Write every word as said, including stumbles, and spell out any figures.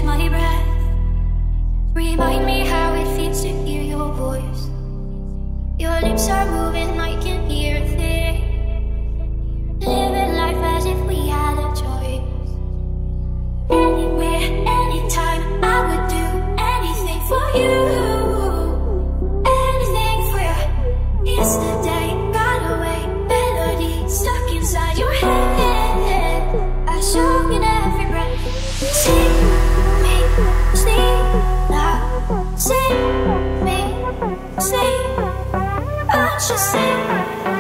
my breath. Remind me how it feels to hear your voice. Your lips are moving, I can hear a thing. Living life as if we had a choice. Anywhere, anytime, I would do anything for you. Anything for you. Yesterday got away, melody stuck inside your head. I sung in every breath. Sing me, sleep now. Sing me, sleep. I should sing.